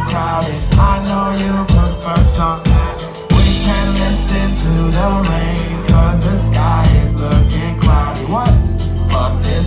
crowded. I know you prefer sunset. We can listen to the rain, cause the sky is looking cloudy. What? Fuck this